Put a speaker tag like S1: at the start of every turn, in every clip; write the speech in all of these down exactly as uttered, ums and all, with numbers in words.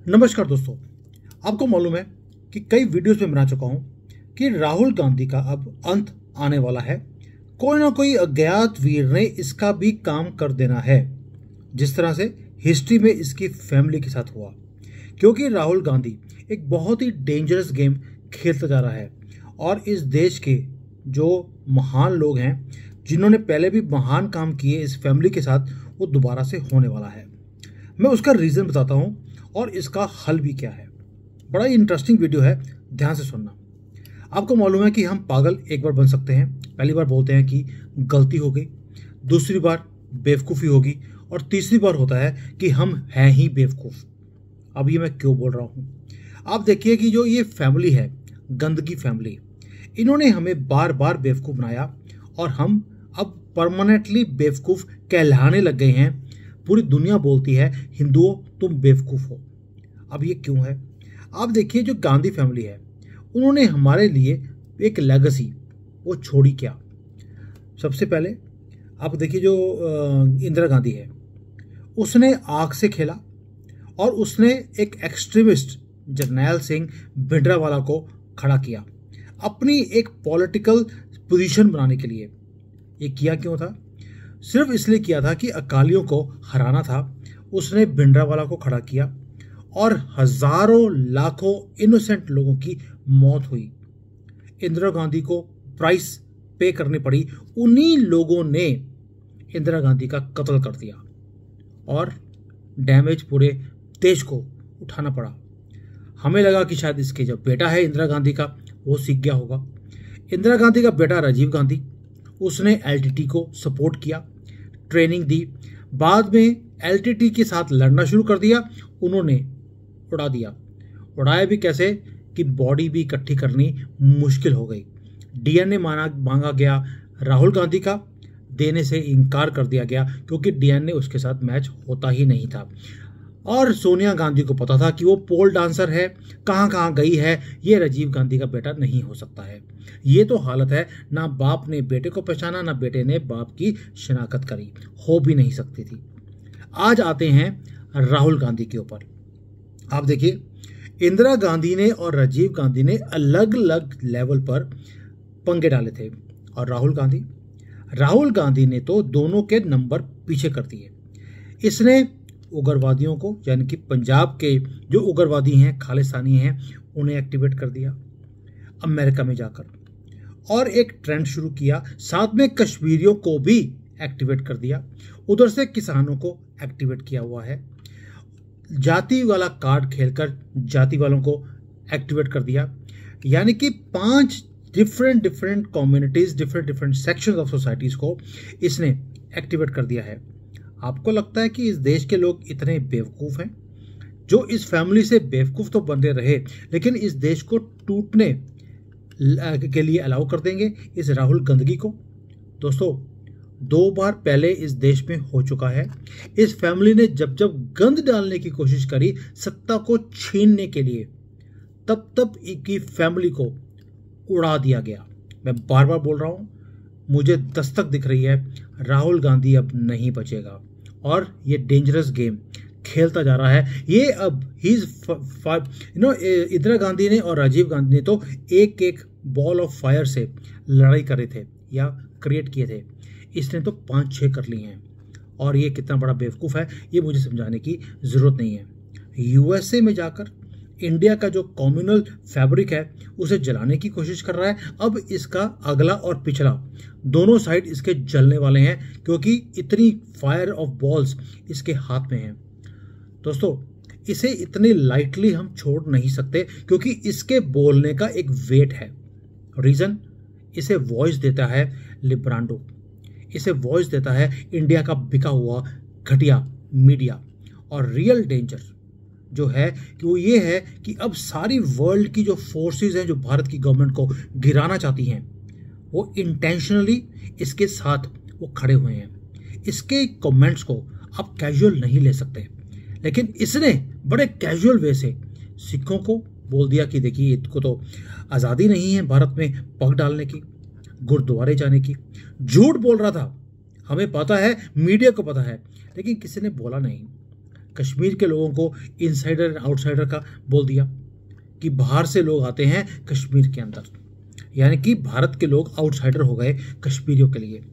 S1: नमस्कार दोस्तों, आपको मालूम है कि कई वीडियोस में बना चुका हूं कि राहुल गांधी का अब अंत आने वाला है। कोई ना कोई अज्ञात वीर ने इसका भी काम कर देना है, जिस तरह से हिस्ट्री में इसकी फैमिली के साथ हुआ। क्योंकि राहुल गांधी एक बहुत ही डेंजरस गेम खेलता जा रहा है और इस देश के जो महान लोग हैं, जिन्होंने पहले भी महान काम किए इस फैमिली के साथ, वो दोबारा से होने वाला है। मैं उसका रीज़न बताता हूँ और इसका हल भी क्या है। बड़ा ही इंटरेस्टिंग वीडियो है, ध्यान से सुनना। आपको मालूम है कि हम पागल एक बार बन सकते हैं। पहली बार बोलते हैं कि गलती हो गई, दूसरी बार बेवकूफ़ी होगी और तीसरी बार होता है कि हम हैं ही बेवकूफ़। अब ये मैं क्यों बोल रहा हूँ, आप देखिए कि जो ये फैमिली है, गंदगी फैमिली, इन्होंने हमें बार बार बेवकूफ़ बनाया और हम अब परमानेंटली बेवकूफ़ कहलाने लग गए हैं। पूरी दुनिया बोलती है हिंदुओं तुम बेवकूफ़ हो। अब ये क्यों है? आप देखिए, जो गांधी फैमिली है, उन्होंने हमारे लिए एक लेगेसी वो छोड़ी क्या। सबसे पहले आप देखिए, जो इंदिरा गांधी है, उसने आग से खेला और उसने एक एक्सट्रीमिस्ट जरनैल सिंह भिंडरावाला को खड़ा किया अपनी एक पॉलिटिकल पोजीशन बनाने के लिए। ये किया क्यों था? सिर्फ इसलिए किया था कि अकालियों को हराना था। उसने भिंडरावाला को खड़ा किया और हजारों लाखों इनोसेंट लोगों की मौत हुई। इंदिरा गांधी को प्राइस पे करनी पड़ी। उन्हीं लोगों ने इंदिरा गांधी का कत्ल कर दिया और डैमेज पूरे देश को उठाना पड़ा। हमें लगा कि शायद इसके जो बेटा है इंदिरा गांधी का, वो सीख गया होगा। इंदिरा गांधी का बेटा राजीव गांधी, उसने एलटीटी को सपोर्ट किया, ट्रेनिंग दी, बाद में एलटीटी के साथ लड़ना शुरू कर दिया। उन्होंने उड़ा दिया। उड़ाया भी कैसे कि बॉडी भी इकट्ठी करनी मुश्किल हो गई। डीएनए मांगा मांगा गया राहुल गांधी का, देने से इनकार कर दिया गया क्योंकि डीएनए उसके साथ मैच होता ही नहीं था। और सोनिया गांधी को पता था कि वो पोल डांसर है, कहाँ कहाँ गई है, ये राजीव गांधी का बेटा नहीं हो सकता है। ये तो हालत है, ना बाप ने बेटे को पहचाना, ना बेटे ने बाप की शनाख्त करी, हो भी नहीं सकती थी। आज आते हैं राहुल गांधी के ऊपर। आप देखिए, इंदिरा गांधी ने और राजीव गांधी ने अलग अलग लेवल पर पंगे डाले थे और राहुल गांधी राहुल गांधी ने तो दोनों के नंबर पीछे कर दिए। इसने उग्रवादियों को, यानी कि पंजाब के जो उग्रवादी हैं, खालिस्तानी हैं, उन्हें एक्टिवेट कर दिया अमेरिका में जाकर, और एक ट्रेंड शुरू किया। साथ में कश्मीरियों को भी एक्टिवेट कर दिया। उधर से किसानों को एक्टिवेट किया हुआ है। जाति वाला कार्ड खेलकर जाति वालों को एक्टिवेट कर दिया। यानी कि पांच different different communities, different different sections of societies को इसने एक्टिवेट कर दिया है। आपको लगता है कि इस देश के लोग इतने बेवकूफ़ हैं? जो इस फैमिली से बेवकूफ़ तो बने रहे, लेकिन इस देश को टूटने के लिए अलाउ कर देंगे इस राहुल गंदगी को? दोस्तों, दो बार पहले इस देश में हो चुका है। इस फैमिली ने जब जब गंद डालने की कोशिश करी सत्ता को छीनने के लिए, तब तब की फैमिली को उड़ा दिया गया। मैं बार बार बोल रहा हूं, मुझे दस्तक दिख रही है, राहुल गांधी अब नहीं बचेगा और ये डेंजरस गेम खेलता जा रहा है। ये अब ही यू नो इंदिरा गांधी ने और राजीव गांधी ने तो एक एक बॉल ऑफ फायर से लड़ाई कर रहे थे या क्रिएट किए थे। इसने तो पाँच छः कर लिए हैं और ये कितना बड़ा बेवकूफ़ है, ये मुझे समझाने की ज़रूरत नहीं है। यूएसए में जाकर इंडिया का जो कम्युनल फैब्रिक है उसे जलाने की कोशिश कर रहा है। अब इसका अगला और पिछला दोनों साइड इसके जलने वाले हैं, क्योंकि इतनी फायर ऑफ बॉल्स इसके हाथ में हैं। दोस्तों, इसे इतने लाइटली हम छोड़ नहीं सकते, क्योंकि इसके बोलने का एक वेट है। रीज़न, इसे वॉइस देता है लिब्रांडो, इसे वॉइस देता है इंडिया का बिका हुआ घटिया मीडिया। और रियल डेंजर जो है कि वो ये है कि अब सारी वर्ल्ड की जो फोर्सेस हैं, जो भारत की गवर्नमेंट को गिराना चाहती हैं, वो इंटेंशनली इसके साथ वो खड़े हुए हैं। इसके कमेंट्स को आप कैजुअल नहीं ले सकते, लेकिन इसने बड़े कैजुअल वे से सिखों को बोल दिया कि देखिए, इसको तो आज़ादी नहीं है भारत में पग डालने की, गुरुद्वारे जाने की। झूठ बोल रहा था, हमें पता है, मीडिया को पता है, लेकिन किसी ने बोला नहीं। कश्मीर के लोगों को इनसाइडर एंड आउटसाइडर का बोल दिया कि बाहर से लोग आते हैं कश्मीर के अंदर, यानी कि भारत के लोग आउटसाइडर हो गए कश्मीरियों के लिए।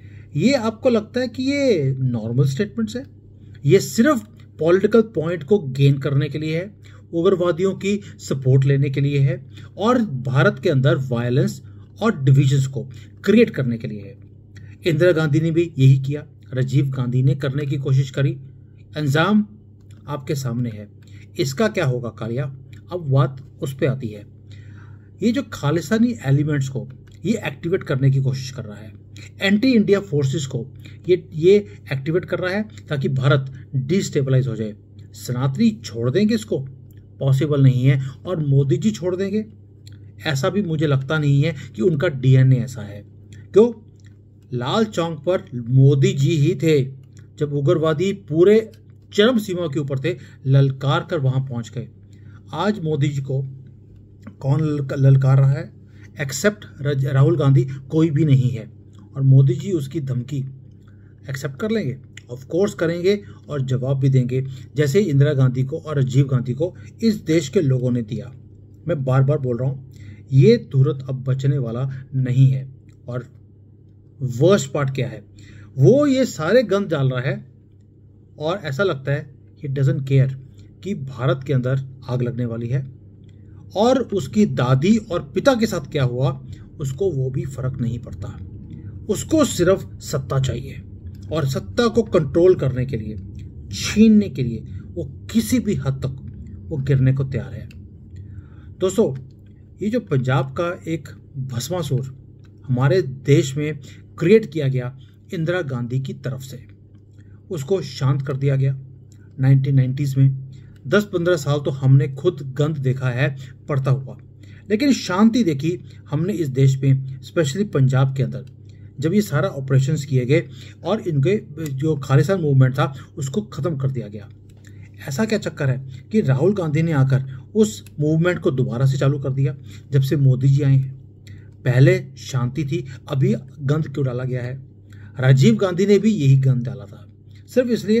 S1: ये आपको लगता है कि ये नॉर्मल स्टेटमेंट्स है? ये सिर्फ पॉलिटिकल पॉइंट को गेन करने के लिए है, उग्रवादियों की सपोर्ट लेने के लिए है और भारत के अंदर वायलेंस और डिविजन्स को क्रिएट करने के लिए है। इंदिरा गांधी ने भी यही किया, राजीव गांधी ने करने की कोशिश करी, अंजाम आपके सामने है। इसका क्या होगा कालिया? अब बात उस पे आती है। ये जो खालिस्तानी एलिमेंट्स को ये एक्टिवेट करने की कोशिश कर रहा है, एंटी इंडिया फोर्सेस को ये ये एक्टिवेट कर रहा है ताकि भारत डिस्टेबलाइज हो जाए। सनातनी छोड़ देंगे इसको? पॉसिबल नहीं है। और मोदी जी छोड़ देंगे? ऐसा भी मुझे लगता नहीं है कि उनका डीएनए ऐसा है। क्यों? लाल चौक पर मोदी जी ही थे जब उग्रवादी पूरे चरम सीमा के ऊपर थे, ललकार कर वहां पहुंच गए। आज मोदी जी को कौन ललकार रहा है? एक्सेप्ट राहुल गांधी कोई भी नहीं है। और मोदी जी उसकी धमकी एक्सेप्ट कर लेंगे? ऑफ कोर्स करेंगे और जवाब भी देंगे, जैसे इंदिरा गांधी को और राजीव गांधी को इस देश के लोगों ने दिया। मैं बार बार बोल रहा हूं, ये तुरंत अब बचने वाला नहीं है। और वर्स्ट पार्ट क्या है? वो ये सारे गन डाल रहा है और ऐसा लगता है ही डजंट केयर कि भारत के अंदर आग लगने वाली है, और उसकी दादी और पिता के साथ क्या हुआ उसको वो भी फर्क नहीं पड़ता। उसको सिर्फ सत्ता चाहिए और सत्ता को कंट्रोल करने के लिए, छीनने के लिए वो किसी भी हद तक वो गिरने को तैयार है। दोस्तों, ये जो पंजाब का एक भस्मासुर हमारे देश में क्रिएट किया गया इंदिरा गांधी की तरफ से, उसको शांत कर दिया गया नाइनटीन नाइंटीज़ में। दस पंद्रह साल तो हमने खुद गंद देखा है पड़ता हुआ, लेकिन शांति देखी हमने इस देश में, स्पेशली पंजाब के अंदर, जब ये सारा ऑपरेशंस किए गए और इनके जो खालिस्तान मूवमेंट था उसको खत्म कर दिया गया। ऐसा क्या चक्कर है कि राहुल गांधी ने आकर उस मूवमेंट को दोबारा से चालू कर दिया जब से मोदी जी आए हैं? पहले शांति थी, अभी गंद क्यों डाला गया है? राजीव गांधी ने भी यही गंद डाला था, सिर्फ इसलिए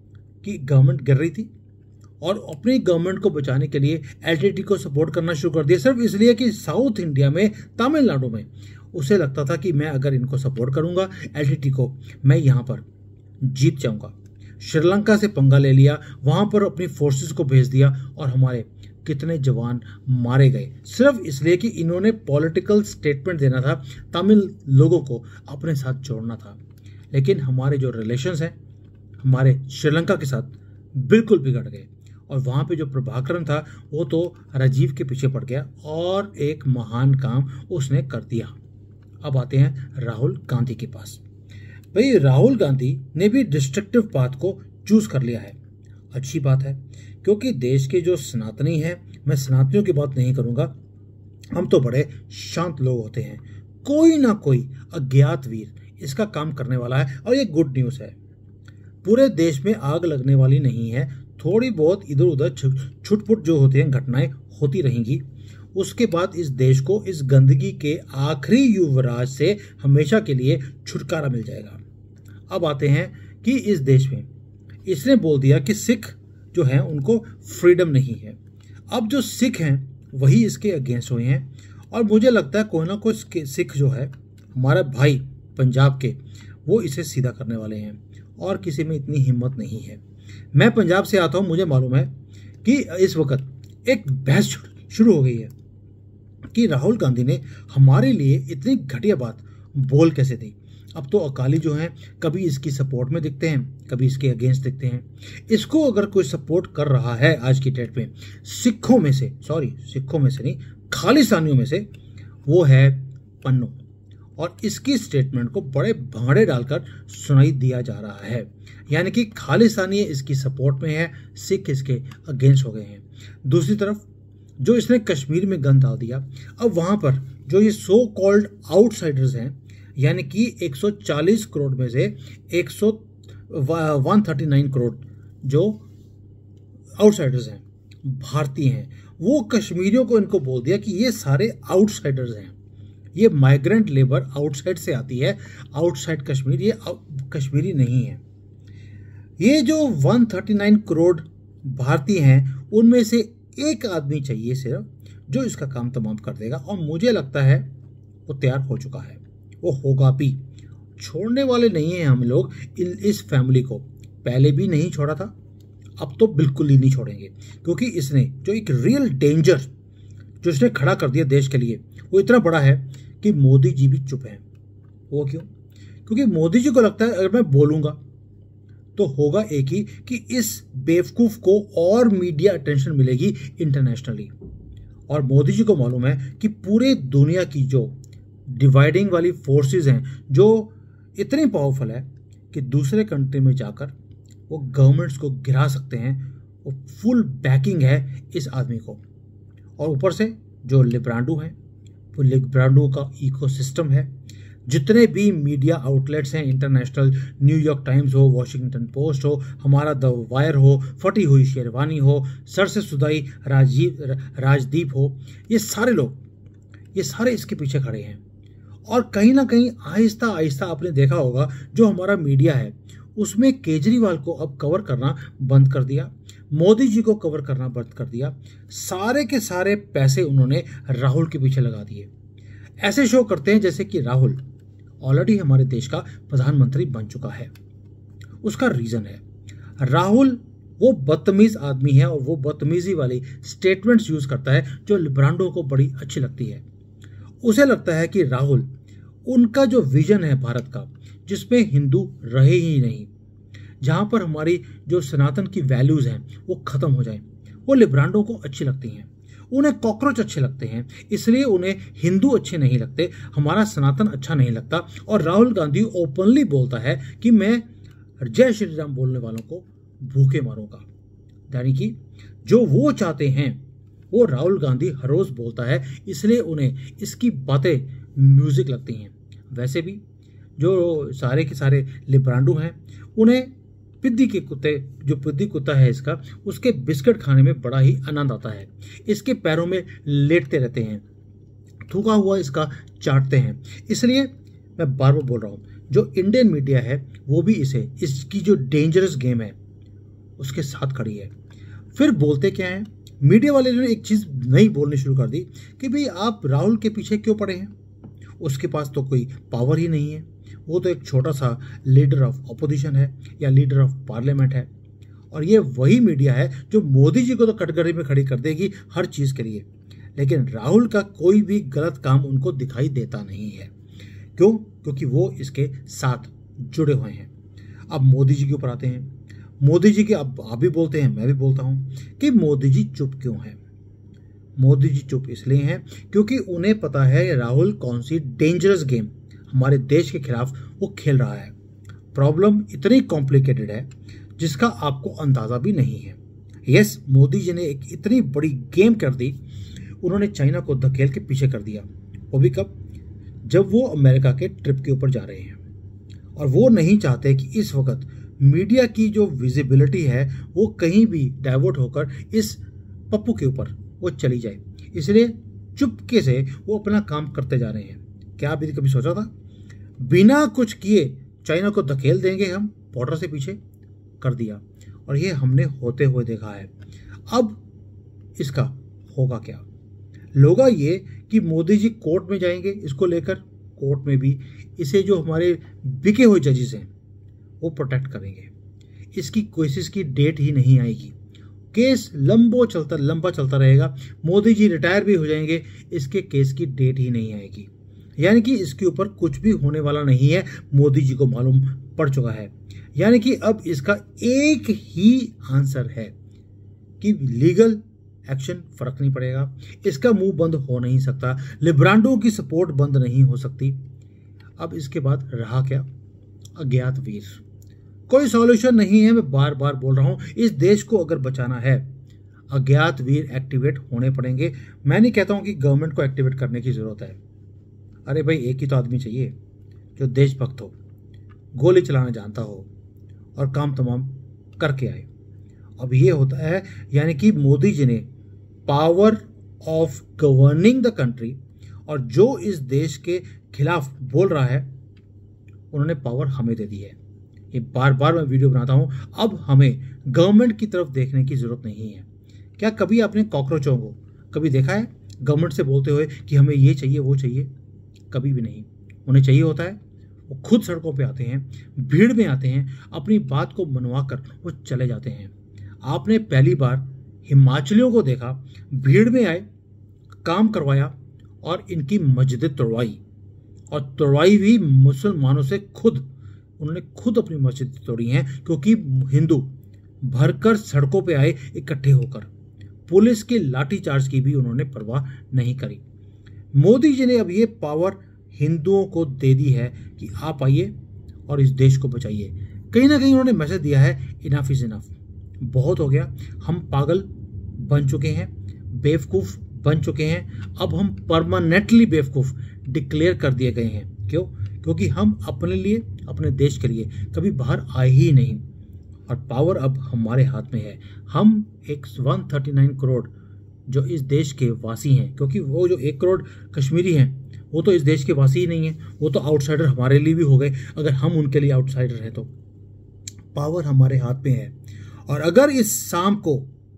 S1: कि गवर्नमेंट गिर रही थी और अपनी गवर्नमेंट को बचाने के लिए एलटीटी को सपोर्ट करना शुरू कर दिया, सिर्फ इसलिए कि साउथ इंडिया में, तमिलनाडु में उसे लगता था कि मैं अगर इनको सपोर्ट करूंगा एलटीटी को, मैं यहां पर जीत जाऊंगा। श्रीलंका से पंगा ले लिया, वहां पर अपनी फोर्सेस को भेज दिया और हमारे कितने जवान मारे गए, सिर्फ इसलिए कि इन्होंने पॉलिटिकल स्टेटमेंट देना था, तमिल लोगों को अपने साथ जोड़ना था। लेकिन हमारे जो रिलेशंस हैं हमारे श्रीलंका के साथ बिल्कुल बिगड़ गए और वहां पे जो प्रभाकरन था वो तो राजीव के पीछे पड़ गया और एक महान काम उसने कर दिया। अब आते हैं राहुल गांधी के पास। भाई, राहुल गांधी ने भी डिस्ट्रक्टिव पाथ को चूज कर लिया है। अच्छी बात है, क्योंकि देश के जो सनातनी हैं, मैं सनातनियों की बात नहीं करूंगा, हम तो बड़े शांत लोग होते हैं, कोई ना कोई अज्ञात वीर इसका काम करने वाला है और ये गुड न्यूज है। पूरे देश में आग लगने वाली नहीं है, थोड़ी बहुत इधर उधर छुटपुट जो होते हैं घटनाएं होती रहेंगी। उसके बाद इस देश को इस गंदगी के आखिरी युवराज से हमेशा के लिए छुटकारा मिल जाएगा। अब आते हैं कि इस देश में इसने बोल दिया कि सिख जो हैं उनको फ्रीडम नहीं है। अब जो सिख हैं वही इसके अगेंस्ट हुए हैं और मुझे लगता है कोई ना कोई सिख जो है हमारा भाई पंजाब के, वो इसे सीधा करने वाले हैं और किसी में इतनी हिम्मत नहीं है। मैं पंजाब से आता हूं, मुझे मालूम है कि इस वक्त एक बहस शुरू हो गई है कि राहुल गांधी ने हमारे लिए इतनी घटिया बात बोल कैसे दी। अब तो अकाली जो हैं कभी इसकी सपोर्ट में दिखते हैं, कभी इसके अगेंस्ट दिखते हैं। इसको अगर कोई सपोर्ट कर रहा है आज की डेट में सिखों में से, सॉरी सिखों में से नहीं, खालिस्तानियों में से, वो है पन्नू। और इसकी स्टेटमेंट को बड़े भांड़े डालकर सुनाई दिया जा रहा है, यानी कि खालिस्तानी इसकी सपोर्ट में है, सिख इसके अगेंस्ट हो गए हैं। दूसरी तरफ जो इसने कश्मीर में गन डाल दिया, अब वहां पर जो ये सो कॉल्ड आउटसाइडर्स हैं, यानी कि एक सौ चालीस करोड़ में से एक सौ एक सौ उनतालीस करोड़ जो आउटसाइडर्स हैं, भारतीय हैं, वो कश्मीरियों को इनको बोल दिया कि ये सारे आउटसाइडर्स हैं, ये माइग्रेंट लेबर आउटसाइड से आती है, आउटसाइड कश्मीर, ये कश्मीरी नहीं है। ये जो एक सौ उनतालीस करोड़ भारतीय हैं उनमें से एक आदमी चाहिए सिर्फ जो इसका काम तमाम कर देगा, और मुझे लगता है वो तैयार हो चुका है, वो होगा भी। छोड़ने वाले नहीं हैं हम लोग इस फैमिली को, पहले भी नहीं छोड़ा था, अब तो बिल्कुल ही नहीं छोड़ेंगे, क्योंकि इसने जो एक रियल डेंजर जो इसने खड़ा कर दिया देश के लिए वो इतना बड़ा है कि मोदी जी भी चुप हैं। वो क्यों? क्योंकि मोदी जी को लगता है अगर मैं बोलूंगा तो होगा एक ही कि इस बेवकूफ को और मीडिया अटेंशन मिलेगी इंटरनेशनली। और मोदी जी को मालूम है कि पूरे दुनिया की जो डिवाइडिंग वाली फोर्सेस हैं जो इतनी पावरफुल है कि दूसरे कंट्री में जाकर वो गवर्नमेंट्स को गिरा सकते हैं, वो फुल बैकिंग है इस आदमी को। और ऊपर से जो लिब्रांडो है वो लिब्रांडो का इकोसिस्टम है, जितने भी मीडिया आउटलेट्स हैं इंटरनेशनल, न्यूयॉर्क टाइम्स हो, वॉशिंगटन पोस्ट हो, हमारा द वायर हो, फटी हुई शेरवानी हो, सर से सुदाई राजीव राजदीप हो, ये सारे लोग ये सारे इसके पीछे खड़े हैं। और कहीं ना कहीं आहिस्ता आहिस्ता आपने देखा होगा जो हमारा मीडिया है उसमें केजरीवाल को अब कवर करना बंद कर दिया, मोदी जी को कवर करना बंद कर दिया, सारे के सारे पैसे उन्होंने राहुल के पीछे लगा दिए। ऐसे शो करते हैं जैसे कि राहुल ऑलरेडी हमारे देश का प्रधानमंत्री बन चुका है। उसका रीजन है राहुल वो बदतमीज आदमी है और वो बदतमीजी वाली स्टेटमेंट्स यूज करता है जो लिब्रांडो को बड़ी अच्छी लगती है। उसे लगता है कि राहुल उनका जो विजन है भारत का जिसमें हिंदू रहे ही नहीं, जहां पर हमारी जो सनातन की वैल्यूज हैं वो खत्म हो जाए, वो लिब्रांडो को अच्छी लगती हैं। उन्हें कॉकरोच अच्छे लगते हैं, इसलिए उन्हें हिंदू अच्छे नहीं लगते, हमारा सनातन अच्छा नहीं लगता। और राहुल गांधी ओपनली बोलता है कि मैं जय श्री राम बोलने वालों को भूखे मारूंगा। यानी कि जो वो चाहते हैं वो राहुल गांधी हर रोज बोलता है, इसलिए उन्हें इसकी बातें म्यूजिक लगती हैं। वैसे भी जो सारे के सारे लिब्रांडो हैं उन्हें पिद्दी के कुत्ते जो पिद्दी कुत्ता है इसका, उसके बिस्किट खाने में बड़ा ही आनंद आता है। इसके पैरों में लेटते रहते हैं, थूका हुआ इसका चाटते हैं। इसलिए मैं बार बार बोल रहा हूँ जो इंडियन मीडिया है वो भी इसे इसकी जो डेंजरस गेम है उसके साथ खड़ी है। फिर बोलते क्या है मीडिया वाले ने एक चीज नई बोलनी शुरू कर दी कि भाई आप राहुल के पीछे क्यों पड़े हैं, उसके पास तो कोई पावर ही नहीं है, वो तो एक छोटा सा लीडर ऑफ अपोजिशन है या लीडर ऑफ पार्लियामेंट है। और ये वही मीडिया है जो मोदी जी को तो कटघरे में खड़ी कर देगी हर चीज के लिए, लेकिन राहुल का कोई भी गलत काम उनको दिखाई देता नहीं है। क्यों? क्योंकि वो इसके साथ जुड़े हुए हैं। अब मोदी जी के ऊपर आते हैं। मोदी जी के अब आप भी बोलते हैं, मैं भी बोलता हूं कि मोदी जी चुप क्यों हैं। मोदी जी चुप इसलिए हैं क्योंकि उन्हें पता है राहुल कौन सी डेंजरस गेम हमारे देश के खिलाफ वो खेल रहा है। प्रॉब्लम इतनी कॉम्प्लिकेटेड है जिसका आपको अंदाजा भी नहीं है। यस, मोदी जी ने एक इतनी बड़ी गेम कर दी, उन्होंने चाइना को धकेल के पीछे कर दिया। वो भी कब? जब वो अमेरिका के ट्रिप के ऊपर जा रहे हैं और वो नहीं चाहते कि इस वक्त मीडिया की जो विजिबिलिटी है वो कहीं भी डाइवर्ट होकर इस पप्पू के ऊपर वो चली जाए, इसलिए चुपके से वो अपना काम करते जा रहे हैं। क्या आपने कभी सोचा था बिना कुछ किए चाइना को धकेल देंगे हम बॉर्डर से पीछे? कर दिया, और ये हमने होते हुए देखा है। अब इसका होगा क्या? लोगा ये कि मोदी जी कोर्ट में जाएंगे इसको लेकर, कोर्ट में भी इसे जो हमारे बिके हुए जजेस हैं वो प्रोटेक्ट करेंगे। इसकी कोशिश की डेट ही नहीं आएगी, केस लंबो चलता लंबा चलता रहेगा। मोदी जी रिटायर भी हो जाएंगे, इसके केस की डेट ही नहीं आएगी। यानी कि इसके ऊपर कुछ भी होने वाला नहीं है, मोदी जी को मालूम पड़ चुका है। यानी कि अब इसका एक ही आंसर है कि लीगल एक्शन, फर्क नहीं पड़ेगा, इसका मुंह बंद हो नहीं सकता, लिब्रांडो की सपोर्ट बंद नहीं हो सकती। अब इसके बाद रहा क्या? अज्ञात वीर। कोई सॉल्यूशन नहीं है, मैं बार बार बोल रहा हूं। इस देश को अगर बचाना है अज्ञात वीर एक्टिवेट होने पड़ेंगे। मैं नहीं कहता हूं कि गवर्नमेंट को एक्टिवेट करने की जरूरत है। अरे भाई, एक ही तो आदमी चाहिए जो देशभक्त हो, गोली चलाना जानता हो और काम तमाम करके आए। अब ये होता है, यानी कि मोदी जी ने power of governing the country, और जो इस देश के खिलाफ बोल रहा है उन्होंने पावर हमें दे दी है। ये बार बार मैं वीडियो बनाता हूं। अब हमें गवर्नमेंट की तरफ देखने की जरूरत नहीं है। क्या कभी आपने कॉकरोचों को कभी देखा है गवर्नमेंट से बोलते हुए कि हमें ये चाहिए वो चाहिए? कभी भी नहीं। उन्हें चाहिए होता है, वो खुद सड़कों पे आते हैं, भीड़ में आते हैं, अपनी बात को मनवा कर वो चले जाते हैं। आपने पहली बार हिमाचलियों को देखा, भीड़ में आए, काम करवाया और इनकी मस्जिदें तोड़वाई, और तोड़वाई भी मुसलमानों से खुद। उन्होंने खुद अपनी मस्जिद तोड़ी हैं क्योंकि हिंदू भरकर सड़कों पे आए इकट्ठे होकर। पुलिस के लाठीचार्ज की भी उन्होंने परवाह नहीं करी। मोदी जी ने अब ये पावर हिंदुओं को दे दी है कि आप आइए और इस देश को बचाइए। कहीं ना कहीं उन्होंने मैसेज दिया है, इनफ इज इनफ, बहुत हो गया, हम पागल बन चुके हैं, बेवकूफ़ बन चुके हैं, अब हम परमानेंटली बेवकूफ़ डिक्लेयर कर दिए गए हैं। क्यों? क्योंकि हम अपने लिए, अपने देश के लिए कभी बाहर आए ही नहीं, और पावर अब हमारे हाथ में है। हम एक एक सौ उनतालीस करोड़ जो इस देश के वासी हैं, क्योंकि वो जो एक करोड़ कश्मीरी हैं वो तो इस देश के वासी ही नहीं है, वो तो आउटसाइडर हमारे लिए भी हो गए अगर हम उनके लिए आउटसाइडर हैं। तो पावर हमारे हाथ में है, और अगर इस शाम को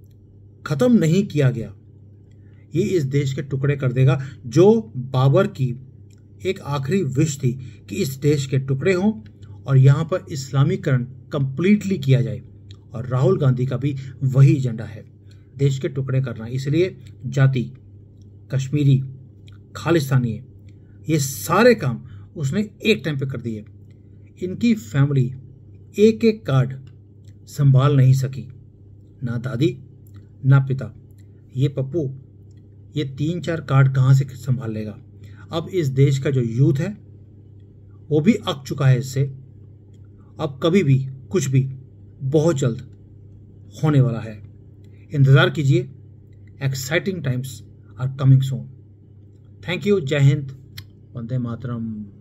S1: खत्म नहीं किया गया, ये इस देश के टुकड़े कर देगा। जो बाबर की एक आखिरी विश थी कि इस देश के टुकड़े हों और यहाँ पर इस्लामीकरण कंप्लीटली किया जाए, और राहुल गांधी का भी वही एजेंडा है, देश के टुकड़े करना। इसलिए जाति, कश्मीरी, खालिस्तानी, ये सारे काम उसने एक टाइम पे कर दिए। इनकी फैमिली एक एक कार्ड संभाल नहीं सकी, ना दादी ना पिता। ये पप्पू ये तीन चार कार्ड कहाँ से संभाल लेगा? अब इस देश का जो यूथ है वो भी अक चुका है इससे। अब कभी भी कुछ भी बहुत जल्द होने वाला है। इंतज़ार कीजिए, exciting times are coming soon. Thank you, जय हिंद, वंदे मातरम।